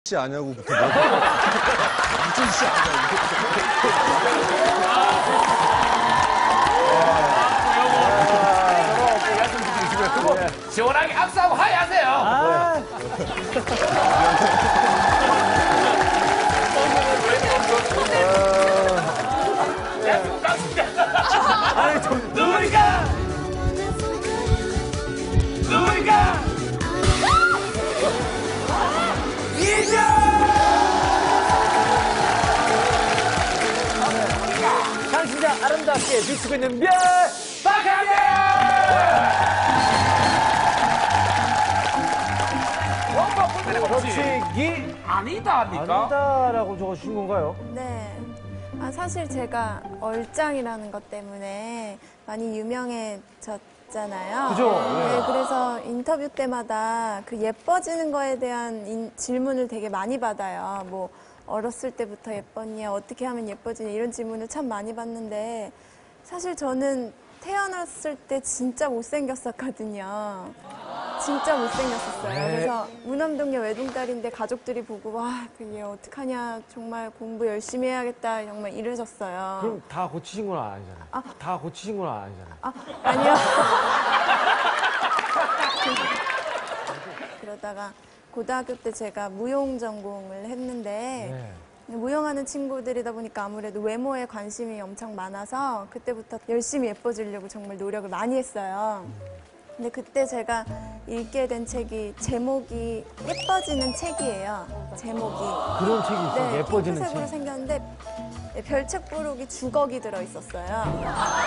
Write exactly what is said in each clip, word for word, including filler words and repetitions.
씨 아냐고 그렇게 뭐 무슨 씨 아냐고. 시원하게 악수하고 하야하세요. 아. 아니 좀 누구니까? 누구니까? 이겨! 당신자 아름답게 비추고 있는 별 박한별! 법칙이 아니다 합니까? 아니다라고 적어주신 건가요? 네. 아, 사실 제가 얼짱이라는 것 때문에 많이 유명해졌잖아요. 그죠? 네, 그래서 인터뷰 때마다 그 예뻐지는 거에 대한 인, 질문을 되게 많이 받아요. 뭐, 어렸을 때부터 예뻤냐, 어떻게 하면 예뻐지냐, 이런 질문을 참 많이 받는데, 사실 저는 태어났을 때 진짜 못생겼었거든요. 진짜 못생겼었어요. 네. 그래서 무남동네 외동딸인데 가족들이 보고 와, 얘 어떡하냐, 정말 공부 열심히 해야겠다, 정말 이러셨어요. 그럼 다 고치신 건 아니잖아요. 아. 다 고치신 건 아니잖아요. 아, 아니요. 그러다가 고등학교 때 제가 무용 전공을 했는데 네. 무용하는 친구들이다 보니까 아무래도 외모에 관심이 엄청 많아서 그때부터 열심히 예뻐지려고 정말 노력을 많이 했어요. 근데 그때 제가 읽게 된 책이 제목이 예뻐지는 책이에요. 제목이. 그런 책이 있어요. 네, 예뻐지는 핑크색으로 책. 생겼는데 별책 부록이 주걱이 들어있었어요.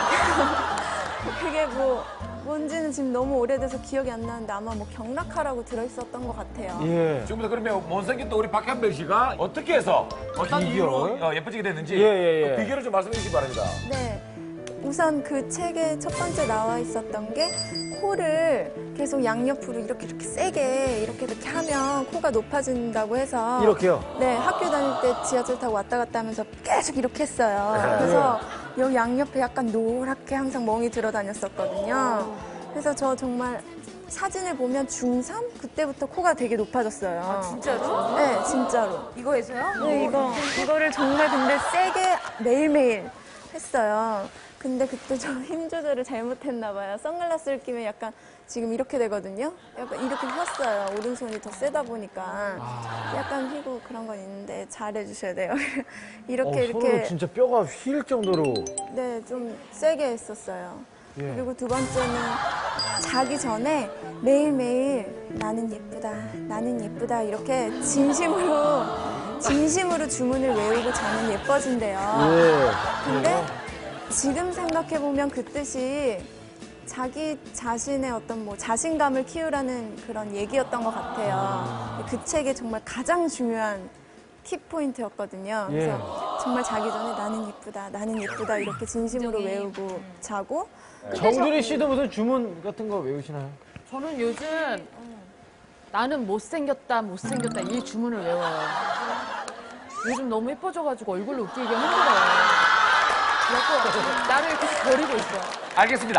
그게 뭐 뭔지는 지금 너무 오래돼서 기억이 안 나는데 아마 뭐 경락하라고 들어있었던 것 같아요. 예. 지금부터 그러면 못생겼던 우리 박한별 씨가 어떻게 해서 어떤 비결? 이유로 어, 예뻐지게 됐는지 예, 예, 예. 그 비결을 좀 말씀해 주시기 바랍니다. 네. 우선 그 책에 첫 번째 나와 있었던 게 코를 계속 양옆으로 이렇게 이렇게 세게 이렇게 이렇게 하면 코가 높아진다고 해서 이렇게요? 네, 학교 다닐 때 지하철 타고 왔다 갔다 하면서 계속 이렇게 했어요. 그래서 여기 양옆에 약간 노랗게 항상 멍이 들어 다녔었거든요. 그래서 저 정말 사진을 보면 중삼? 그때부터 코가 되게 높아졌어요. 아, 진짜로? 네, 진짜로. 이거에서요? 네, 이거, 이거를 정말 근데 세게 매일매일 했어요. 근데 그때 저 힘 조절을 잘못했나 봐요. 선글라스를 끼면 약간 지금 이렇게 되거든요. 약간 이렇게 폈어요. 오른손이 더 세다 보니까. 아. 약간 휘고 그런 건 있는데 잘해주셔야 돼요. 이렇게 어, 이렇게. 손으로 진짜 뼈가 휠 정도로. 네, 좀 세게 했었어요. 예. 그리고 두 번째는 자기 전에 매일매일 나는 예쁘다, 나는 예쁘다 이렇게 진심으로 진심으로 주문을 외우고 자면 예뻐진대요. 예. 근데 지금 생각해보면 그 뜻이 자기 자신의 어떤 뭐 자신감을 키우라는 그런 얘기였던 것 같아요. 그 책의 정말 가장 중요한 키포인트였거든요. 그래서 예. 정말 자기 전에 나는 예쁘다, 나는 예쁘다 이렇게 진심으로 외우고 자고. 정준희 씨도 무슨 주문 같은 거 외우시나요? 저는 요즘 나는 못생겼다, 못생겼다 이 주문을 외워요. 요즘 너무 예뻐져가지고 얼굴로 웃기기가 힘들어요. 그래서 나를 이렇게 버리고 있어요. 알겠습니다.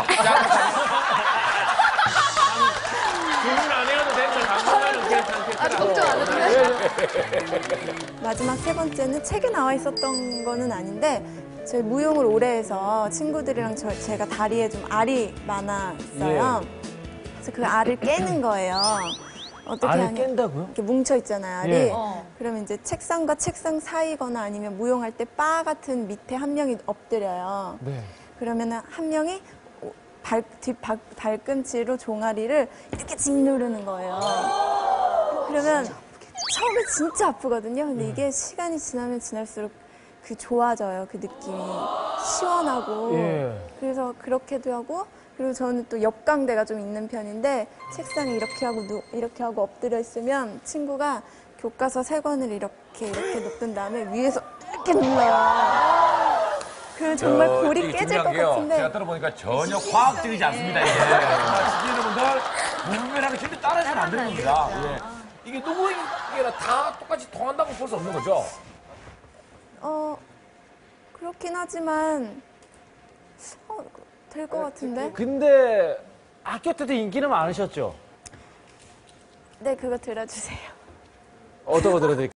주문 안 해도 되는데 당분간은 괜찮겠다. 아, 걱정 안 해도 돼? 마지막 세 번째는 책에 나와 있었던 거는 아닌데 저희 무용을 오래 해서 친구들이랑 저, 제가 다리에 좀 알이 많았어요. 그래서 그 알을 깨는 거예요. 어떻게 알을 하냐. 깬다고요? 이렇게 뭉쳐 있잖아요, 알이. 예. 어. 그러면 이제 책상과 책상 사이거나 아니면 무용할 때 바 같은 밑에 한 명이 엎드려요. 네. 그러면은 한 명이 발, 뒷 발, 발꿈치로 종아리를 이렇게 짓누르는 거예요. 그러면 처음에 진짜 아프거든요. 근데 이게 시간이 지나면 지날수록 그 좋아져요, 그 느낌이. 시원하고. 예. 그래서 그렇게도 하고, 그리고 저는 또 옆광대가 좀 있는 편인데 책상에 이렇게 하고 누, 이렇게 하고 엎드려 있으면 친구가 교과서 세 권을 이렇게 이렇게 놓은 다음에 위에서 이렇게 눌러요. 그러면 정말 어, 골이 이게 깨질 중요한 것 게요. 같은데. 제가 들어보니까 전혀 과학적이지 않습니다. 이게. 시청자 여러분들 무분별하게 절대 따라해서는 안 되는 겁니다. 예. 이게 누구에게나 다 똑같이 통한다고 볼 수 없는 거죠? 어, 그렇긴 하지만 어, 될 것 같은데? 근데 학교 때도 인기는 많으셨죠? 네, 그거 들어주세요. 어떤 거 들어드릴까요?